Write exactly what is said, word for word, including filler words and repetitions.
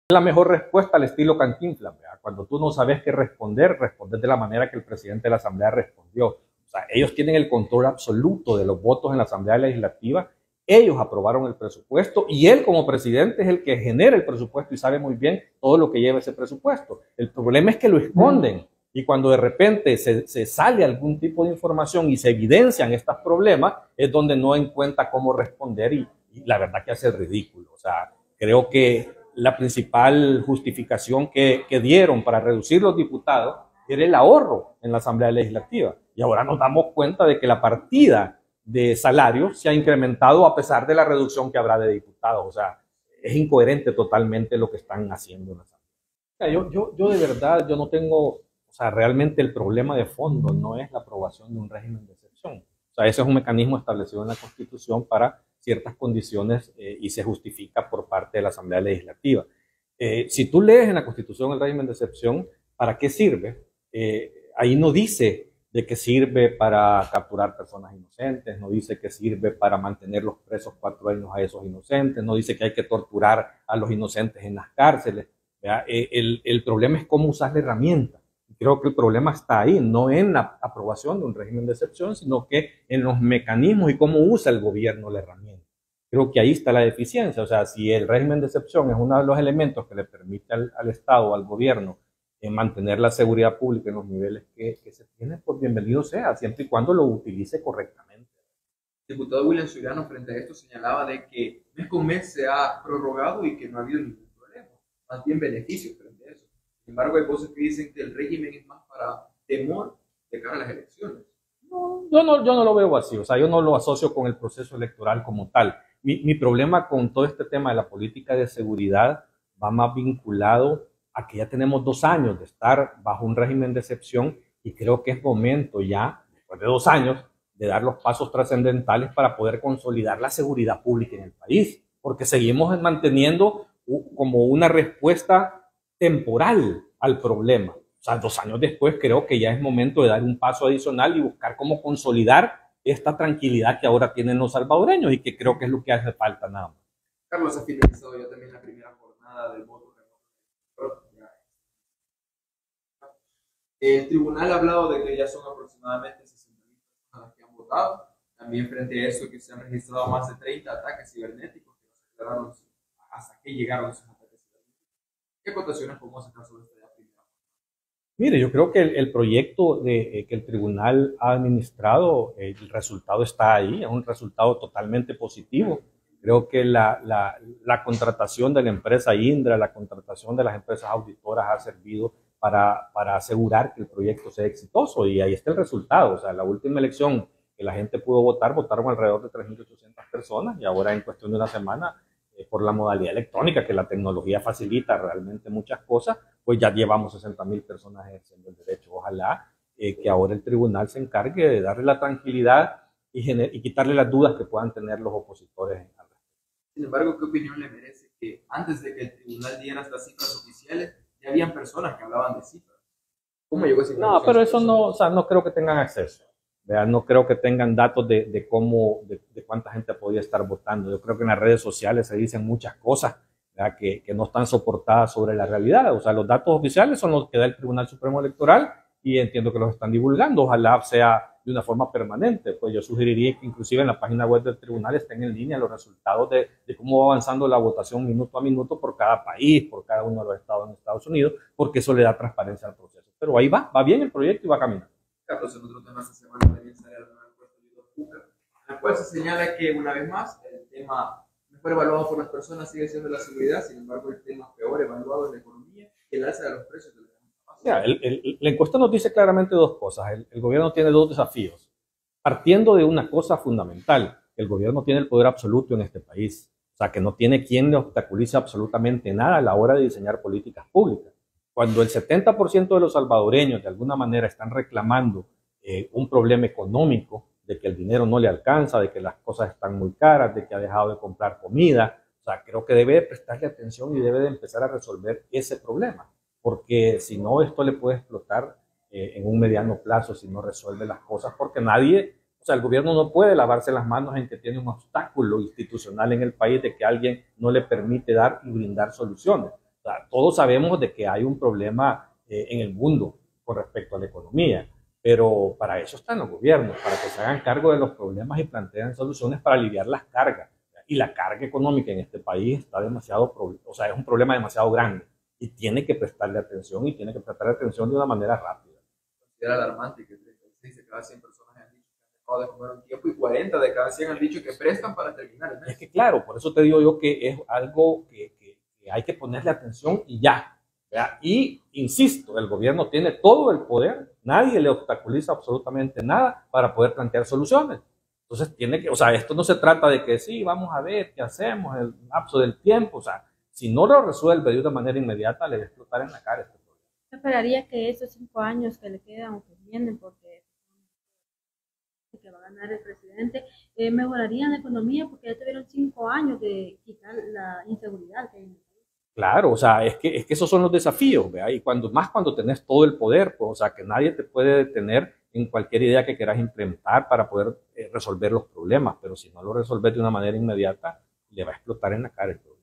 la mejor respuesta al estilo Cantinflas, ¿verdad? Cuando tú no sabes qué responder, respondes de la manera que el presidente de la Asamblea respondió. O sea, ellos tienen el control absoluto de los votos en la Asamblea Legislativa, ellos aprobaron el presupuesto y él como presidente es el que genera el presupuesto y sabe muy bien todo lo que lleva ese presupuesto. El problema es que lo esconden y cuando de repente se, se sale algún tipo de información y se evidencian estos problemas, es donde no encuentra cómo responder y, y la verdad que hace el ridículo. O sea, creo que la principal justificación que, que dieron para reducir los diputados era el ahorro en la Asamblea Legislativa. Y ahora nos damos cuenta de que la partida de salario se ha incrementado a pesar de la reducción que habrá de diputados. O sea, es incoherente totalmente lo que están haciendo en la Asamblea. O sea, yo, yo, yo de verdad, yo no tengo, o sea, realmente el problema de fondo no es la aprobación de un régimen de excepción. O sea, ese es un mecanismo establecido en la Constitución para ciertas condiciones eh, y se justifica por parte de la Asamblea Legislativa. Eh, si tú lees en la Constitución el régimen de excepción, ¿para qué sirve? Eh, ahí no dice de que sirve para capturar personas inocentes, no dice que sirve para mantener los presos cuatro años a esos inocentes, no dice que hay que torturar a los inocentes en las cárceles. Eh, el, el problema es cómo usar la herramienta. Creo que el problema está ahí, no en la aprobación de un régimen de excepción, sino que en los mecanismos y cómo usa el gobierno la herramienta. Creo que ahí está la deficiencia. O sea, si el régimen de excepción es uno de los elementos que le permite al, al Estado, al gobierno, en mantener la seguridad pública en los niveles que, que se tienen, pues bienvenido sea, siempre y cuando lo utilice correctamente. El diputado William Suriano frente a esto señalaba de que mes con mes se ha prorrogado y que no ha habido ningún problema, más bien beneficios frente a eso. Sin embargo, hay voces que dicen que el régimen es más para temor de cara a las elecciones. No, yo, no, yo no lo veo así, o sea, yo no lo asocio con el proceso electoral como tal. Mi, mi problema con todo este tema de la política de seguridad va más vinculado a que ya tenemos dos años de estar bajo un régimen de excepción y creo que es momento ya, después de dos años, de dar los pasos trascendentales para poder consolidar la seguridad pública en el país, porque seguimos manteniendo como una respuesta temporal al problema. O sea, dos años después creo que ya es momento de dar un paso adicional y buscar cómo consolidar esta tranquilidad que ahora tienen los salvadoreños y que creo que es lo que hace falta nada más. Carlos, ha finalizado ya también la primera jornada del voto. El tribunal ha hablado de que ya son aproximadamente sesenta mil personas que han votado. También frente a eso que se han registrado más de treinta ataques cibernéticos que nos aclararon hasta qué llegaron esos ataques cibernéticos. ¿Qué acotaciones podemos sacar sobre esta primera? Mire, yo creo que el, el proyecto de, eh, que el tribunal ha administrado, eh, el resultado está ahí, es un resultado totalmente positivo. Creo que la, la, la contratación de la empresa Indra, la contratación de las empresas auditoras ha servido Para, para asegurar que el proyecto sea exitoso y ahí está el resultado. O sea, la última elección que la gente pudo votar, votaron alrededor de tres mil ochocientas personas y ahora en cuestión de una semana, eh, por la modalidad electrónica, que la tecnología facilita realmente muchas cosas, pues ya llevamos sesenta mil personas ejerciendo el derecho. Ojalá eh, que ahora el tribunal se encargue de darle la tranquilidad y, y quitarle las dudas que puedan tener los opositores al respecto. Sin embargo, ¿qué opinión le merece que antes de que el tribunal diera estas cifras oficiales, ya habían personas que hablaban de cifras? ¿Cómo llegó ese? No, pero eso no, o sea, no creo que tengan acceso. ¿Verdad? No creo que tengan datos de, de cómo, de, de cuánta gente podía estar votando. Yo creo que en las redes sociales se dicen muchas cosas que, que no están soportadas sobre la realidad. O sea, los datos oficiales son los que da el Tribunal Supremo Electoral y entiendo que los están divulgando. Ojalá sea de una forma permanente. Pues yo sugeriría que inclusive en la página web del tribunal estén en línea los resultados de, de cómo va avanzando la votación minuto a minuto por cada país, por cada uno de los estados en Estados Unidos, porque eso le da transparencia al proceso. Pero ahí va, va bien el proyecto y va caminando. Carlos, en otro tema esta semana también sale la nueva encuesta de Cuca, en la cual se señala que una vez más el tema mejor evaluado por las personas sigue siendo la seguridad, sin embargo el tema peor evaluado es la economía y el alza de los precios de la Ya, el, el, la encuesta nos dice claramente dos cosas. El, el gobierno tiene dos desafíos. Partiendo de una cosa fundamental, el gobierno tiene el poder absoluto en este país. O sea, que no tiene quien le obstaculice absolutamente nada a la hora de diseñar políticas públicas. Cuando el setenta por ciento de los salvadoreños de alguna manera están reclamando eh, un problema económico, de que el dinero no le alcanza, de que las cosas están muy caras, de que ha dejado de comprar comida, o sea, creo que debe prestarle atención y debe de empezar a resolver ese problema. Porque si no, esto le puede explotar eh, en un mediano plazo si no resuelve las cosas, porque nadie, o sea, el gobierno no puede lavarse las manos en que tiene un obstáculo institucional en el país de que alguien no le permite dar y brindar soluciones. O sea, todos sabemos de que hay un problema eh, en el mundo con respecto a la economía, pero para eso están los gobiernos, para que se hagan cargo de los problemas y planteen soluciones para aliviar las cargas. Y la carga económica en este país está demasiado, o sea, es un problema demasiado grande y tiene que prestarle atención y tiene que prestarle atención de una manera rápida. Era alarmante que treinta y seis de cada cien personas han dicho que han dejado de comer un tiempo y cuarenta de cada cien han dicho que prestan para terminar el mes. Es que claro, por eso te digo yo que es algo que, que, que hay que ponerle atención y ya. ¿Verdad? Y insisto, el gobierno tiene todo el poder, nadie le obstaculiza absolutamente nada para poder plantear soluciones. Entonces tiene que, o sea, esto no se trata de que sí, vamos a ver qué hacemos, el lapso del tiempo, o sea, si no lo resuelve de una manera inmediata, le va a explotar en la cara este problema. Yo esperaría que esos cinco años que le quedan o que vienen, porque que va a ganar el presidente, eh, mejorarían la economía porque ya tuvieron cinco años de quitar la inseguridad que hay en el país. Claro, o sea, es que, es que esos son los desafíos, ¿verdad? Y cuando, más cuando tenés todo el poder, pues, o sea, que nadie te puede detener en cualquier idea que quieras implementar para poder eh, resolver los problemas, pero si no lo resolves de una manera inmediata, le va a explotar en la cara el problema.